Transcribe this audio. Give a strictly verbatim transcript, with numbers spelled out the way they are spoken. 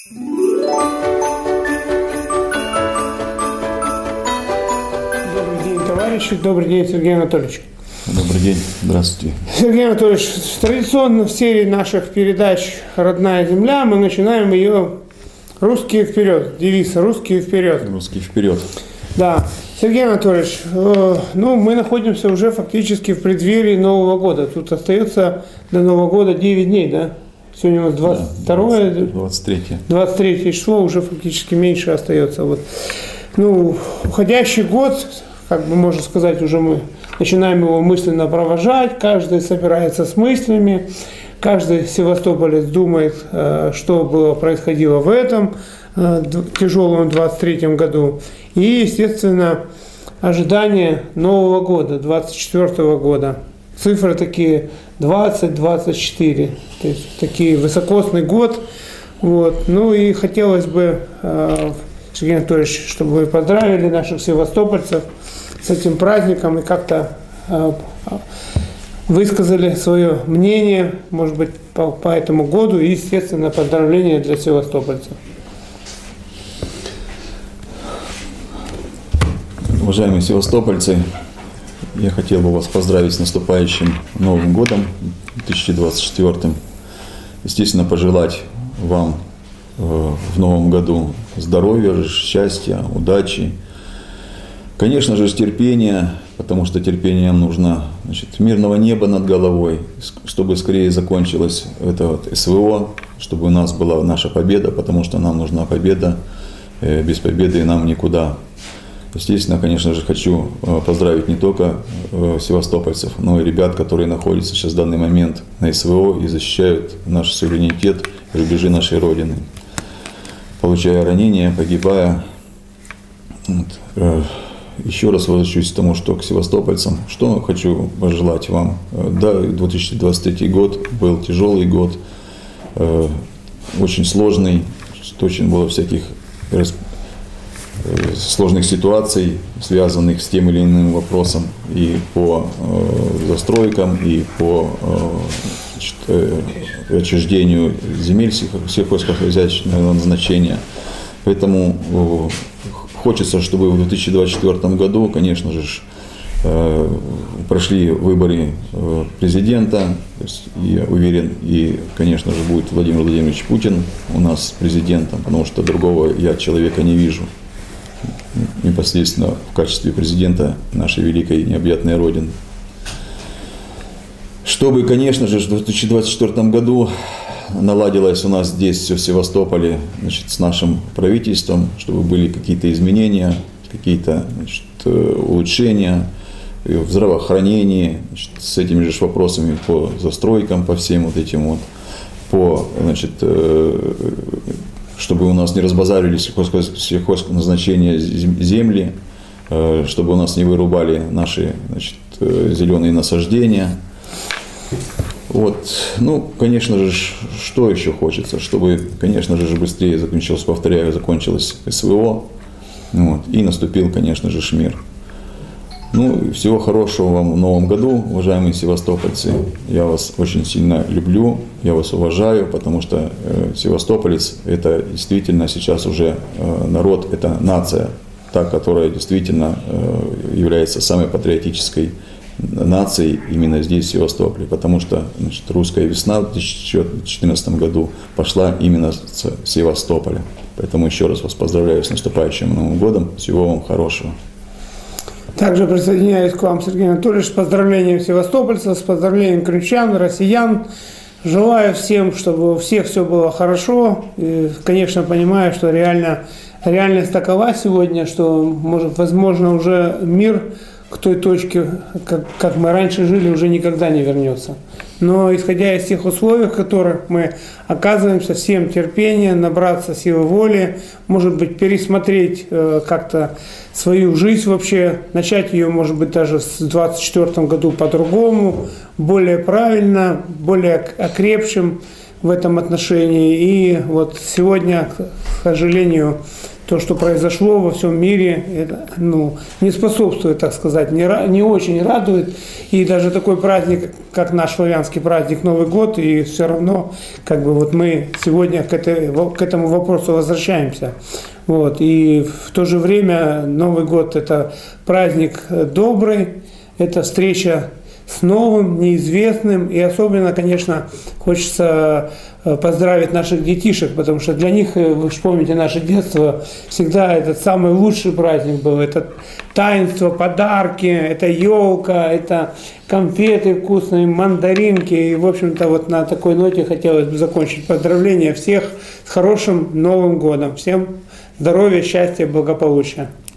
Добрый день, товарищи. Добрый день, Сергей Анатольевич. Добрый день. Здравствуйте. Сергей Анатольевич, традиционно в серии наших передач «Родная земля» мы начинаем ее «Русские вперед». Девиз «Русские вперед». Русские вперед. Да. Сергей Анатольевич, э, ну, мы находимся уже фактически в преддверии Нового года. Тут остается до Нового года девять дней, да? Сегодня у нас двадцать второе, двадцать третье. двадцать третье число, уже фактически меньше остается. Вот. Ну, уходящий год, как бы можно сказать, уже мы начинаем его мысленно провожать, каждый собирается с мыслями, каждый севастополец думает, что было, происходило в этом тяжелом двадцать третьем году. И, естественно, ожидание Нового года, двадцать четвёртого года. Цифры такие двадцать двадцать четыре, то есть такие высокосный год. Вот. Ну и хотелось бы, Сергей Анатольевич, чтобы вы поздравили наших севастопольцев с этим праздником и как-то высказали свое мнение, может быть, по, по этому году, и, естественно, поздравления для севастопольцев. Уважаемые севастопольцы, я хотел бы вас поздравить с наступающим Новым годом, две тысячи двадцать четвёртым. Естественно, пожелать вам в Новом году здоровья, счастья, удачи. Конечно же, терпения, потому что терпение нам нужно, значит, мирного неба над головой, чтобы скорее закончилось это вот СВО, чтобы у нас была наша победа, потому что нам нужна победа, без победы нам никуда. Естественно, конечно же, хочу поздравить не только севастопольцев, но и ребят, которые находятся сейчас в данный момент на СВО и защищают наш суверенитет и рубежи нашей Родины. Получая ранения, погибая. Вот. Еще раз возвращусь к тому, что к севастопольцам, что хочу пожелать вам. Да, две тысячи двадцать третий год был тяжелый год, очень сложный, очень было всяких сложных ситуаций, связанных с тем или иным вопросом и по застройкам, и по значит, отчуждению земель сельхозхозяйственного назначения. Поэтому хочется, чтобы в две тысячи двадцать четвёртом году, конечно же, прошли выборы президента. То есть, я уверен, и, конечно же, будет Владимир Владимирович Путин у нас президентом, потому что другого я человека не вижу непосредственно в качестве президента нашей великой необъятной Родины. Чтобы, конечно же, в две тысячи двадцать четвёртом году наладилось у нас здесь все в Севастополе, значит, с нашим правительством, чтобы были какие-то изменения, какие-то, значит, улучшения в здравоохранении, значит, с этими же вопросами по застройкам, по всем вот этим вот, по, значит, чтобы у нас не разбазарили сельхозназначения земли, чтобы у нас не вырубали наши, значит, зеленые насаждения. Вот. Ну, конечно же, что еще хочется, чтобы, конечно же, быстрее закончилось, повторяю, закончилось СВО, вот, и наступил, конечно же, мир. Ну, всего хорошего вам в Новом году, уважаемые севастопольцы. Я вас очень сильно люблю, я вас уважаю, потому что э, севастополец – это действительно сейчас уже э, народ, это нация, та, которая действительно э, является самой патриотической нацией именно здесь, в Севастополе, потому что, значит, русская весна в две тысячи четырнадцатом году пошла именно с Севастополя. Поэтому еще раз вас поздравляю с наступающим Новым годом, всего вам хорошего. Также присоединяюсь к вам, Сергей Анатольевич, с поздравлением севастопольцев, с поздравлением крымчан, россиян. Желаю всем, чтобы у всех все было хорошо. И, конечно, понимаю, что реально, реальность такова сегодня, что, может, возможно, уже мир к той точке, как, как мы раньше жили, уже никогда не вернется. Но исходя из тех условий, в которых мы оказываемся, всем терпения, набраться силы воли, может быть, пересмотреть э, как-то свою жизнь вообще, начать ее, может быть, даже в двадцать четвёртом году по-другому, более правильно, более окрепшим в этом отношении. И вот сегодня, к сожалению, то, что произошло во всем мире, это, ну, не способствует, так сказать, не, не очень радует. И даже такой праздник, как наш славянский праздник Новый год, и все равно как бы вот мы сегодня к, этой, к этому вопросу возвращаемся. Вот. И в то же время Новый год – это праздник добрый, это встреча с новым, неизвестным, и особенно, конечно, хочется поздравить наших детишек, потому что для них, вы вспомните наше детство, всегда этот самый лучший праздник был. Это таинство, подарки, это елка, это конфеты вкусные, мандаринки. И, в общем-то, вот на такой ноте хотелось бы закончить. Поздравления всех с хорошим Новым годом. Всем здоровья, счастья, благополучия.